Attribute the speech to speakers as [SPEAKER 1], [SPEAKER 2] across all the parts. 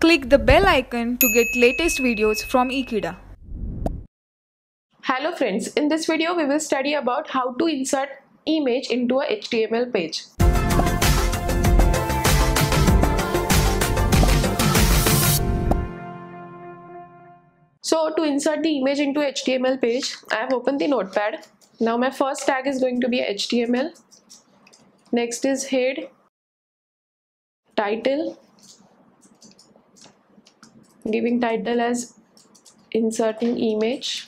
[SPEAKER 1] Click the bell icon to get latest videos from Ekeeda.
[SPEAKER 2] Hello friends, in this video we will study about how to insert image into a HTML page. So to insert the image into HTML page, I have opened the notepad. Now my first tag is going to be HTML. Next is head, title, giving title as inserting image.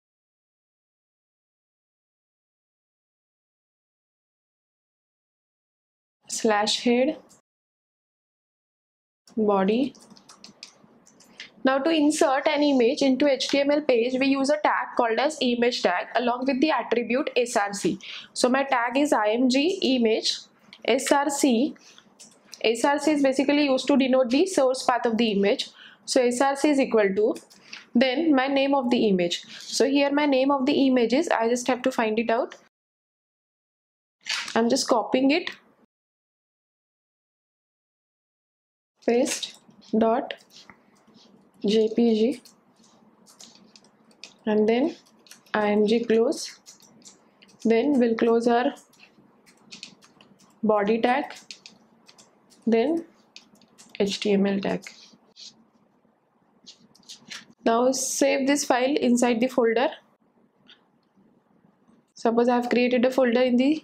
[SPEAKER 2] Slash head, body. Now to insert an image into HTML page, we use a tag called as image tag along with the attribute src. So my tag is img image src. Src is basically used to denote the source path of the image. So src is equal to then my name of the image. So here my name of the image is, I just have to find it out. I'm just copying it. Paste dot jpg and then img close. Then we'll close our body tag, then HTML tag. Now save this file inside the folder. Suppose I have created a folder in the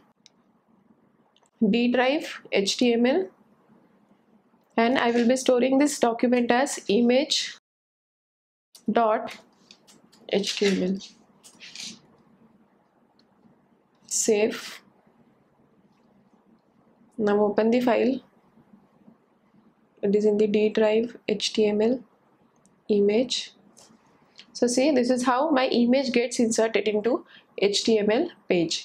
[SPEAKER 2] D drive HTML, and I will be storing this document as image.html. Save. Now open the file. It is in the D drive HTML image. So see, this is how my image gets inserted into HTML page.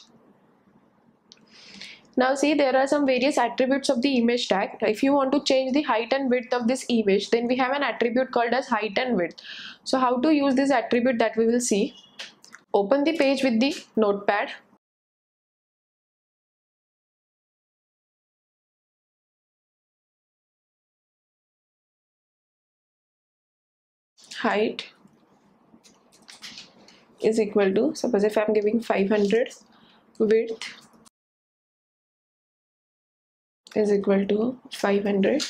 [SPEAKER 2] Now see, there are some various attributes of the image tag. If you want to change the height and width of this image, then we have an attribute called as height and width. So how to use this attribute, that we will see. Open the page with the notepad. Height is equal to, suppose if I am giving 500, width is equal to 500.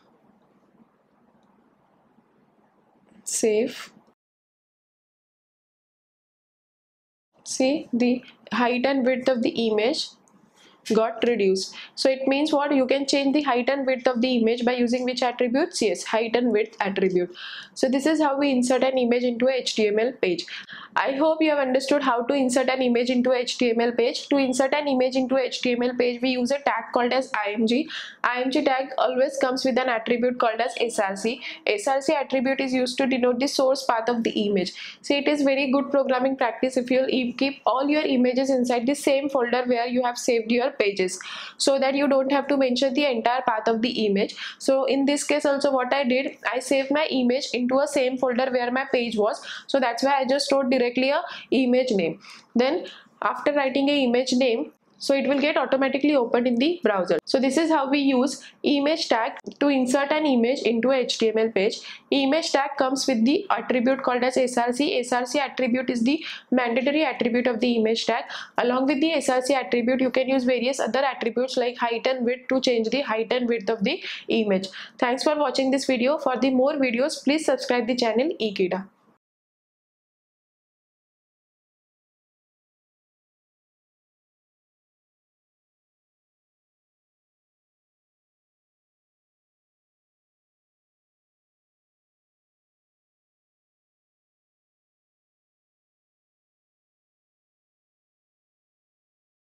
[SPEAKER 2] Save. See, the height and width of the image got reduced. So it means what? You can change the height and width of the image by using which attributes? Yes, height and width attribute. So this is how we insert an image into a HTML page. I hope you have understood how to insert an image into a HTML page. To insert an image into a HTML page, we use a tag called as img. Img tag always comes with an attribute called as src. Src attribute is used to denote the source path of the image. So it is very good programming practice if you keep all your images inside the same folder where you have saved your pages, so that you don't have to mention the entire path of the image. So in this case also what I did, I saved my image into a same folder where my page was. So that's why I just stored directly a image name. Then after writing a image name, so it will get automatically opened in the browser. So this is how we use image tag to insert an image into a HTML page. Image tag comes with the attribute called as src. Src attribute is the mandatory attribute of the image tag. Along with the src attribute, you can use various other attributes like height and width to change the height and width of the image. Thanks for watching this video. For the more videos, please subscribe the channel Ekeeda.